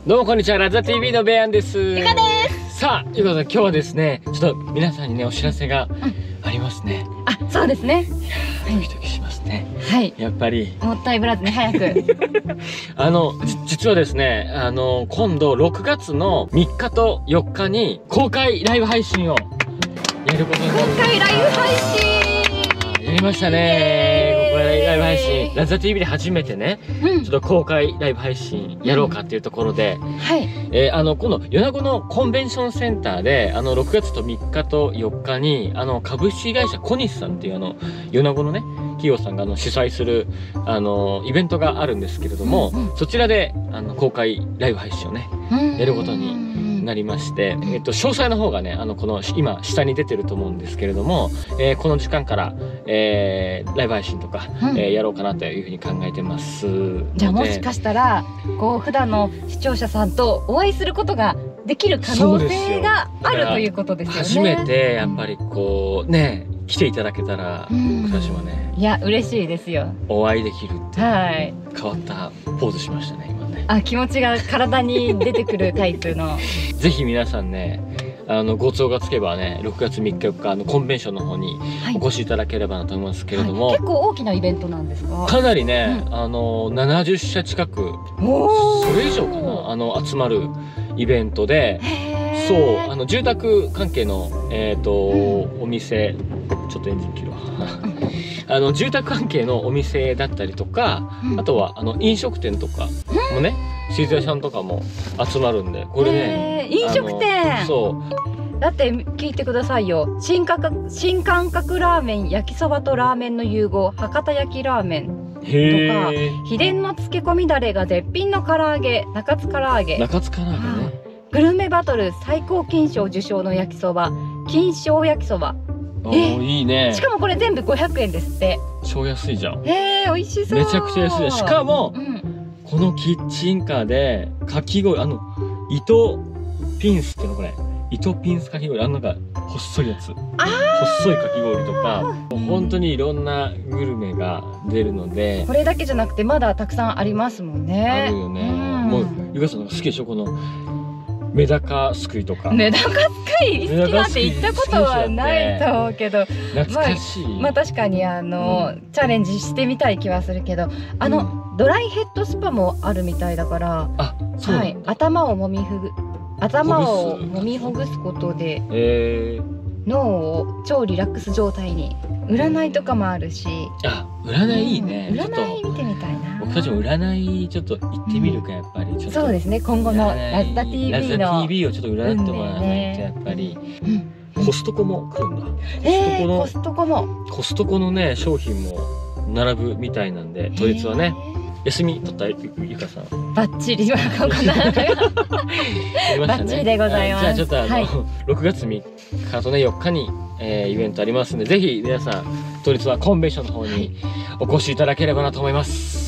どうもこんにちは、ラザ TV のベアンです。 ゆかです。 さあ、ゆかさん、今日はですね、ちょっと皆さんにね、お知らせがありますね。 あ、そうですね。 ドキドキしますね。 はい。 やっぱり。 もったいぶらずに早く。 実はですね、今度6月の3日と4日に公開ライブ配信をやることになりました。 公開ライブ配信やりましたね。公開ライブ配信。ラザ TV で初めてね、ちょっと公開ライブ配信やろうかっていうところで、 はい。 今度、米子のコンベンションセンターで、6月と3日と4日に、株式会社コニスさんっていう米子のね、企業さんが主催する、イベントがあるんですけれども、そちらで、公開ライブ配信をね、やることになりまして、詳細の方がね、この、今、下に出てると思うんですけれども、この時間から、ライブ配信とか、やろうかなというふうに考えてます。 じゃあもしかしたら、こう、普段の視聴者さんとお会いすることができる可能性があるということですよね。 初めて、やっぱりこう、ね、来ていただけたら、私はね、 いや、嬉しいですよ。 お会いできるって、 はい。 変わったポーズしましたね、今ね。 あ、気持ちが体に出てくるタイプの。 ぜひ皆さんね、ご都合がつけばね、6月3日4日、コンベンションの方にお越しいただければなと思いますけれども、 結構大きなイベントなんですか？ かなりね、70社近く、それ以上かな、集まるイベントで、そう、住宅関係の、お店、ちょっとエンジン切るわ。住宅関係のお店だったりとか、あとは、飲食店とかもね、チーズ屋さんとかも集まるんで、これね、 飲食店そう。 だって聞いてくださいよ。新感覚ラーメン、焼きそばとラーメンの融合、博多焼きラーメンとか、秘伝の漬け込みだれが絶品の唐揚げ、中津唐揚げ。 中津唐揚げね。 グルメバトル最高金賞受賞の焼きそば、金賞焼きそば。 いいね。 しかもこれ全部500円ですって。 超安いじゃん。 美味しそう。 めちゃくちゃ安い。しかも、このキッチンカーで、かき氷、糸ピンスっていうのこれ。糸ピンスかき氷、なんか、細いやつ。細いかき氷とか、本当にいろんなグルメが出るので。 これだけじゃなくて、まだたくさんありますもんね。 あるよね。もう、ゆかさん好きでしょこの、メダカすくいとか。 メダカすくい好きなんて言ったことはないと思うけど。 懐かしい。 まあ確かにチャレンジしてみたい気はするけど、ドライヘッドスパもあるみたいだから、はい、頭をもみほぐすことで、脳を超リラックス状態に。占いとかもあるし。 占いいいね。 占い見てみたいな。 僕たちも占いちょっと行ってみるか、やっぱり。 そうですね、今後のラズタ TV の。 ラズタ TV をちょっと占ってもらわないと、やっぱり。コストコも来るんだ。 コストコも。 コストコのね、商品も並ぶみたいなんで、当日はね。休み取ったゆかさん。 バッチリ、バッチリでございます。 じゃあちょっと6月3日とね、4日に、イベントありますんで、ぜひ皆さん、当日はコンベンションの方にお越しいただければなと思います。